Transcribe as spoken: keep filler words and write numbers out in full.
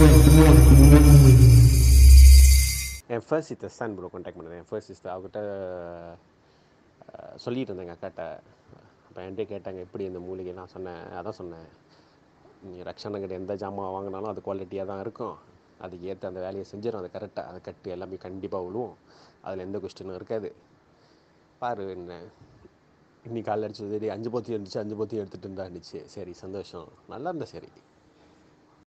என் first sister தான் bro contact பண்ணேன். என் ஃபர்ஸ்ட் சிஸ்டர் அவகிட்ட சொல்லிட்டு இருந்தேன் எங்கள் அக்காட்ட. அப்போ என்கிட்ட கேட்டாங்க எப்படி இந்த மூலிகை. நான் சொன்னேன், அதான் சொன்னேன், நீங்கள் ரக்ஷானங்கிட்ட எந்த ஜாமான் வாங்கினாலும் அது குவாலிட்டியாக தான் இருக்கும், அதுக்கு ஏற்ற அந்த வேலையை செஞ்சிடும், அது கரெக்டாக அதை கட்டு எல்லாமே கண்டிப்பாக விழுவும், அதில் எந்த கொஸ்டினும் இருக்காது. பாரு என்ன இன்னைக்கு காலைல அடிச்சு சரி அஞ்சு பத்தி இருந்துச்சு, அஞ்சு பத்தி எடுத்துகிட்டு இருந்தா இருந்துச்சு. சரி சந்தோஷம், நல்லா இருந்தா சரி.